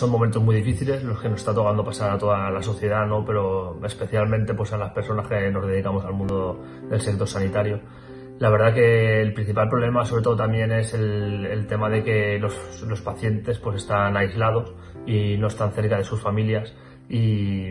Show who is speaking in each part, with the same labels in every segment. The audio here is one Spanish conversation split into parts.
Speaker 1: Son momentos muy difíciles los que nos está tocando pasar a toda la sociedad, ¿no? Pero especialmente pues a las personas que nos dedicamos al mundo del sector sanitario. La verdad que el principal problema sobre todo también es el tema de que los pacientes pues están aislados y no están cerca de sus familias y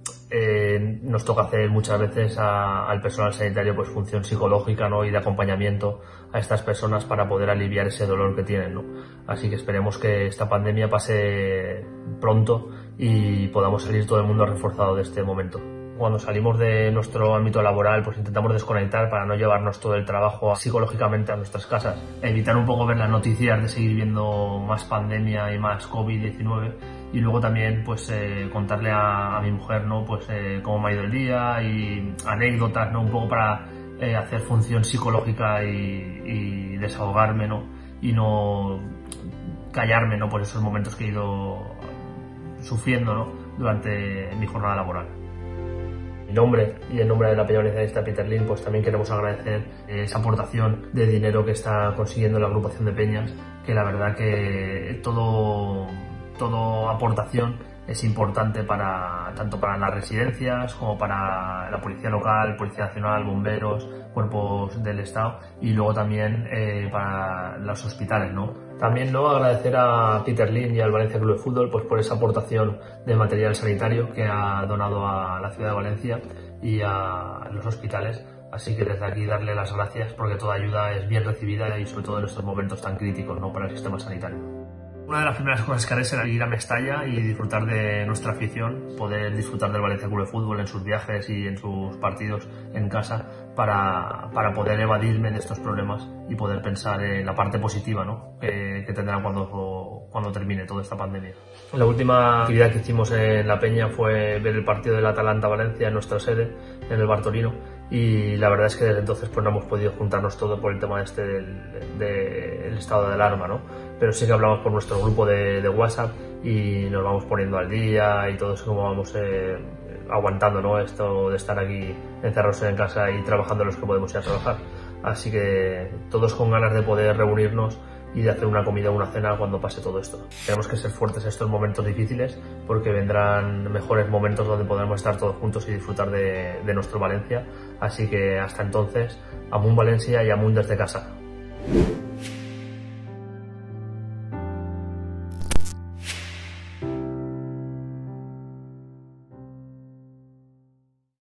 Speaker 1: nos toca hacer muchas veces al personal sanitario pues función psicológica, ¿no? Y de acompañamiento a estas personas para poder aliviar ese dolor que tienen, ¿no? Así que esperemos que esta pandemia pase pronto y podamos salir todo el mundo reforzado de este momento. Cuando salimos de nuestro ámbito laboral, pues intentamos desconectar para no llevarnos todo el trabajo psicológicamente a nuestras casas. Evitar un poco ver las noticias de seguir viendo más pandemia y más COVID-19 y luego también pues contarle a mi mujer, ¿no? Pues cómo me ha ido el día y anécdotas, ¿no? Un poco para hacer función psicológica y desahogarme, ¿no? Y no callarme, ¿no? Por esos momentos que he ido sufriendo, ¿no? Durante mi jornada laboral. En mi nombre y en nombre de la Peña Valencianista Peter Lim, pues también queremos agradecer esa aportación de dinero que está consiguiendo la agrupación de peñas, que la verdad que toda aportación es importante tanto para las residencias como para la policía local, policía nacional, bomberos, cuerpos del Estado y luego también para los hospitales, ¿no? También, ¿no?, agradecer a Peter Lim y al Valencia Club de Fútbol pues por esa aportación de material sanitario que ha donado a la ciudad de Valencia y a los hospitales. Así que desde aquí darle las gracias porque toda ayuda es bien recibida y sobre todo en estos momentos tan críticos, ¿no?, para el sistema sanitario. Una de las primeras cosas que haré será ir a Mestalla y disfrutar de nuestra afición, poder disfrutar del Valencia Club de Fútbol en sus viajes y en sus partidos en casa para poder evadirme de estos problemas y poder pensar en la parte positiva, ¿no?, que tendrán cuando termine toda esta pandemia. La última actividad que hicimos en La Peña fue ver el partido del Atalanta-Valencia en nuestra sede, en el Bartolino, y la verdad es que desde entonces pues no hemos podido juntarnos todo por el tema del estado de alarma, ¿no? Pero sí que hablamos por nuestro grupo de WhatsApp y nos vamos poniendo al día y todo eso, como vamos aguantando, ¿no?, esto de estar aquí encerrados en casa y trabajando los que podemos ir a trabajar. Así que todos con ganas de poder reunirnos y de hacer una comida o una cena cuando pase todo esto. Tenemos que ser fuertes en estos momentos difíciles porque vendrán mejores momentos donde podremos estar todos juntos y disfrutar de nuestro Valencia. Así que hasta entonces, amunt Valencia y amunt desde casa.